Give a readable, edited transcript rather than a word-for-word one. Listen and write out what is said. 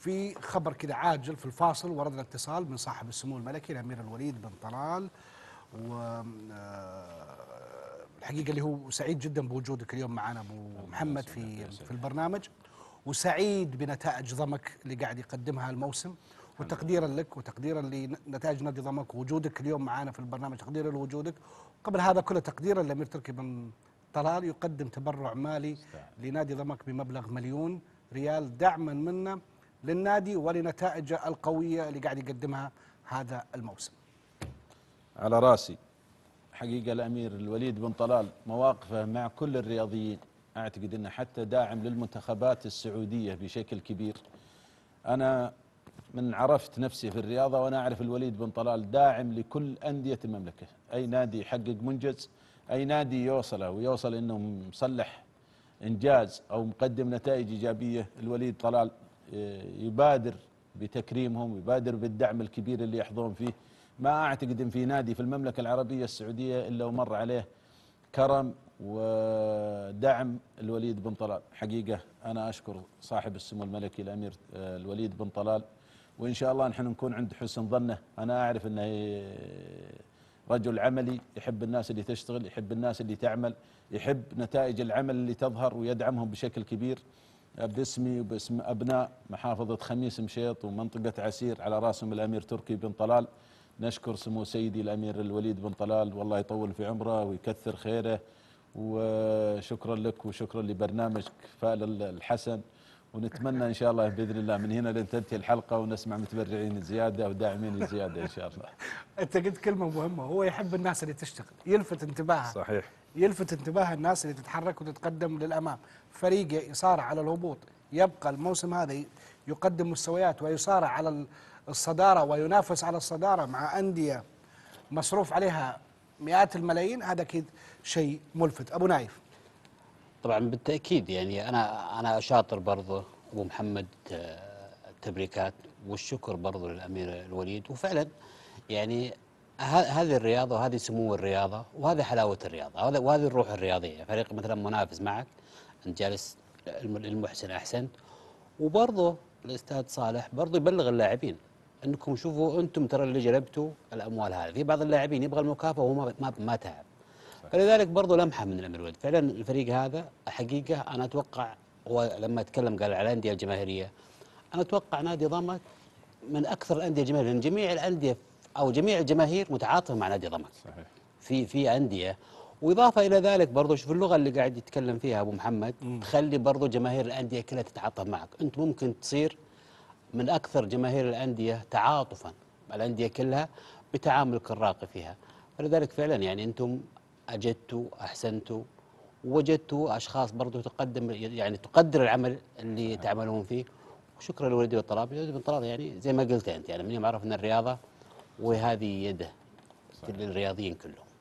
في خبر كذا عاجل في الفاصل، وردنا اتصال من صاحب السمو الملكي الأمير الوليد بن طلال، والحقيقة اللي هو سعيد جدا بوجودك اليوم معنا أبو محمد في البرنامج، وسعيد بنتائج ضمك اللي قاعد يقدمها الموسم، وتقديرا لك وتقديرا لنتائج نادي ضمك ووجودك اليوم معنا في البرنامج، تقديرا لوجودك. قبل هذا كله تقديرا للأمير تركي بن طلال يقدم تبرع مالي لنادي ضمك بمبلغ 1,000,000 ريال دعما منا للنادي ولنتائجه القوية اللي قاعد يقدمها هذا الموسم. على راسي. حقيقة الأمير الوليد بن طلال مواقفه مع كل الرياضيين أعتقد أنه حتى داعم للمنتخبات السعودية بشكل كبير. أنا من عرفت نفسي في الرياضة وأنا أعرف الوليد بن طلال داعم لكل أندية المملكة، أي نادي يحقق منجز، أي نادي يوصله ويوصل أنه مصلح إنجاز أو مقدم نتائج إيجابية، الوليد طلال يبادر بتكريمهم، يبادر بالدعم الكبير اللي يحظون فيه. ما أعتقد أن في نادي في المملكة العربية السعودية إلا ومر عليه كرم ودعم الوليد بن طلال. حقيقة أنا أشكر صاحب السمو الملكي الأمير الوليد بن طلال، وإن شاء الله نحن نكون عند حسن ظنه. أنا أعرف أنه رجل عملي، يحب الناس اللي تشتغل، يحب الناس اللي تعمل، يحب نتائج العمل اللي تظهر ويدعمهم بشكل كبير. باسمي وباسم أبناء محافظة خميس مشيط ومنطقة عسير على راسهم الأمير تركي بن طلال، نشكر سمو سيدي الأمير الوليد بن طلال، والله يطول في عمره ويكثر خيره. وشكرا لك وشكرا لبرنامجك فأل الحسن، ونتمنى إن شاء الله بإذن الله من هنا لن تنتهي الحلقة ونسمع متبرعين زيادة وداعمين زيادة إن شاء الله. أنت قلت كلمة مهمة، هو يحب الناس اللي تشتغل، يلفت انتباهها. صحيح. يلفت انتباه الناس اللي تتحرك وتتقدم للأمام. فريق يصارع على الهبوط يبقى الموسم هذا يقدم مستويات ويصارع على الصدارة وينافس على الصدارة مع أندية مصروف عليها مئات الملايين، هذا أكيد شيء ملفت. أبو نايف. طبعا بالتأكيد، يعني أنا شاطر برضه أبو محمد، التبريكات والشكر برضه للأمير الوليد. وفعلا يعني هذه الرياضة وهذه سمو الرياضة وهذه حلاوة الرياضة وهذه الروح الرياضية. فريق مثلا منافس معك، أنت جالس المحسن أحسنت، وبرضه الأستاذ صالح برضه يبلغ اللاعبين أنكم شوفوا أنتم ترى اللي جلبتوا الأموال هذه. في بعض اللاعبين يبغى المكافأة وهو ما تعب. فلذلك برضو لمحة من الأمير الوليد. فعلا الفريق هذا حقيقة أنا أتوقع، هو لما أتكلم قال على الأندية الجماهيرية، أنا أتوقع نادي ضمك من أكثر الأندية جماهيرية، لأن جميع الأندية أو جميع الجماهير متعاطفة مع نادي ضمك. صحيح. في أندية، وإضافة إلى ذلك برضو شوف اللغة اللي قاعد يتكلم فيها أبو محمد تخلي برضو جماهير الأندية كلها تتعاطف معك. أنت ممكن تصير من أكثر جماهير الأندية تعاطفا، الأندية كلها بتعاملك الراقي فيها. فلذلك فعلا يعني أنتم أجدتوا أحسنتوا ووجدتوا أشخاص برضو تقدر العمل اللي تعملون فيه. وشكرا لوليد بن طلال. وليد بن طلال يعني زي ما قلت أنت، يعني من يوم عرفنا الرياضة وهذه يده للرياضيين كلهم.